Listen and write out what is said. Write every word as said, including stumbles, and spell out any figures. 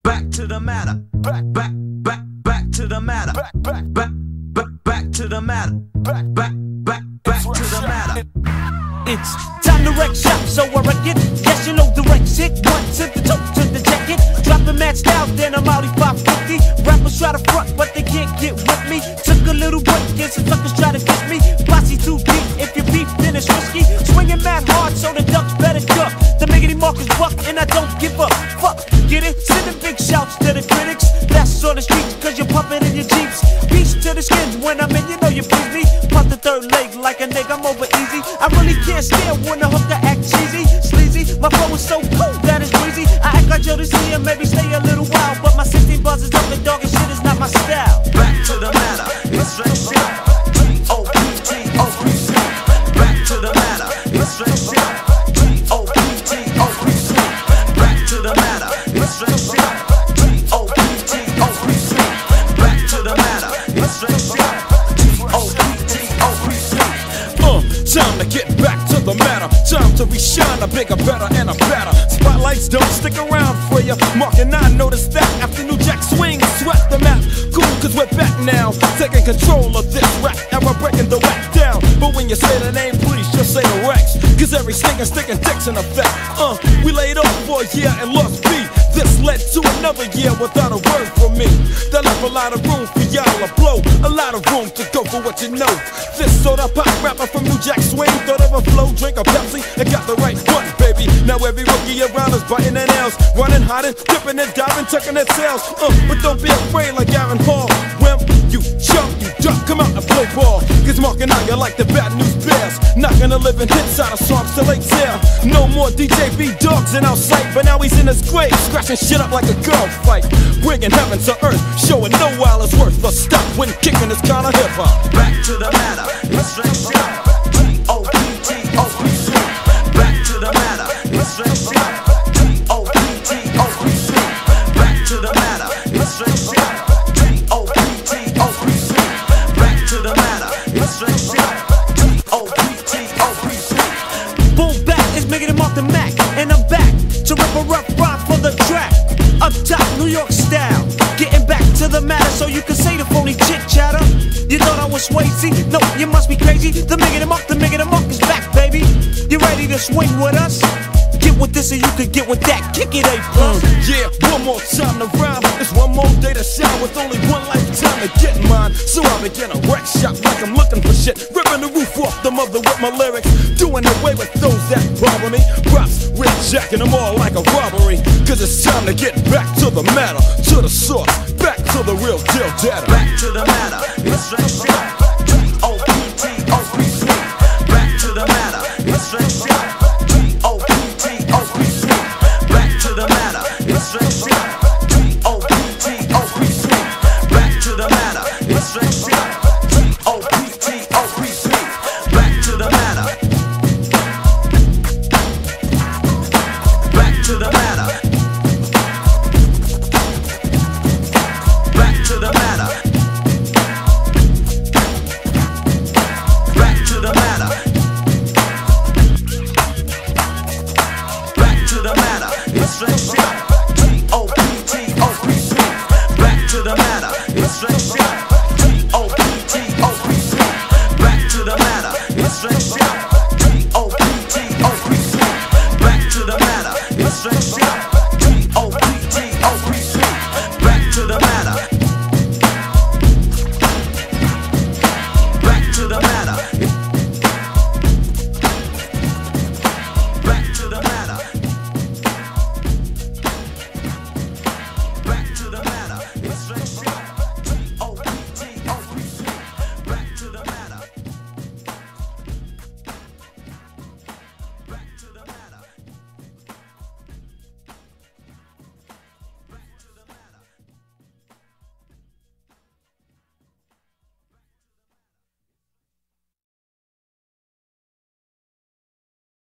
Back to the matter. Back, back, back, back to the matter. Back, back, back, back, back to the matter. Back, back, back, back to the matter. It's time to Wreckx Shop, so I wreck it. Yes, you know the Wreckx hit. One to the toe, to the jacket. Dropping matched out, then I'm out five fifty. Rappers try to front, but they can't get with me. Took a little break, and some suckers try to kiss me. Posse too deep, if you beef, then it's risky. Swinging mad hard, so the ducks better duck. The miggity markers buck, and I don't give up. Fuck, get it? Sending big shouts to the critics. That's on the streets, cause you're pumping in your Jeeps. Peace to the skins, when I'm in, you know you please me. Pump the third leg like a nigga, I'm over easy. I really can't stand when the hooker act cheesy, sleazy. My flow is so cool that it's breezy. I act like Jody C and maybe stay a little while, but my sixteen buzz is up and dog and shit is not my style. Back to the matter, it's Wreckx Shop. O P T, O P C. Back to the matter, it's Wreckx Shop. O P T, O P C. Back to the matter, it's Wreckx Shop. O P T, O P C. Back to the matter, it's Wreckx Shop. O P T, O P C. Uh, time to get back to the matter. Time to reshine, a bigger, better, and a better. Spotlights don't stick around for ya. Mark and I noticed that after New Jack swing, sweat the map. Cool, cause we're back now, taking control of this rap era, breaking the whack down. But when you say the name, please just say the Wreckx, cause every stinking sticking dick's in effect. Uh, we laid off for a year and lost beat. This led to another year without a word from me. That left a lot of room for y'all to blow, a lot of room to go for what you know. This soda pop rapper from New Jack Swing thought of a flow, drink a Pepsi, and got the right one, baby. Now every rookie around us biting their nails, running, hiding, dipping and diving, tucking their tails. Uh, but don't be afraid like Aaron Hall. Wimp, you jump, you duck, come out and play ball. Cause Mark and I are like the bad news bears, knocking the living hits out of songs till they tear. No more D J B dogs in our sight, but now he's in his grave, scratching shit up like a girl fight. Bringing heaven to earth, showing no while it's worth a stop when kicking this kind of hip hop. Back to the matter, it's Wreckx Shop. O P T, O P C. Back to the matter, it's Wreckx Shop. O P T, O P C. Back to the matter, it's Wreckx Shop. O P T, O P C. Back to the matter, it's Wreckx Shop. O P T, O P C. Boom back is making him off the Mac, and I'm back to rip a rough rhyme for the track. Up top, New York style, getting back to the matter so you can say the phony chit chatter. You thought I was Swayze? No, you must be crazy. The making him up, the making him up is back, baby. You ready to swing with us? Get with this and you can get with that. Kick it, A plus. Mm, yeah, one more time to rhyme. It's one more day to shine with only one lifetime to get mine. So I begin a Wreckx Shop like I'm looking for shit. Ripping the roof off the mother with my lyrics. Doing away with those that bother me. Props, rejecting them all like a robbery. Cause it's time to get back to the matter, to the source, back to the real deal data. Back to the matter, it's Wreckx Shop. O P T, O P C. Back to the matter, it's Wreckx Shop. O P T, O P C. Back to the matter, it's Wreckx Shop. O P T, O P C. Back to the matter, it's Wreckx Shop. O P T, O P C. Back to the matter. Back to the matter. Back to the matter. Back to the matter. Back to the matter. It's Wreckx Shop. O P T, O P C. Back to the matter. It's Wreckx Shop. O P T, O P C. Back to the matter. It's Wreckx Shop. O P T, O P C. Back to the matter. It's Wreckx Shop. O P T, O P C.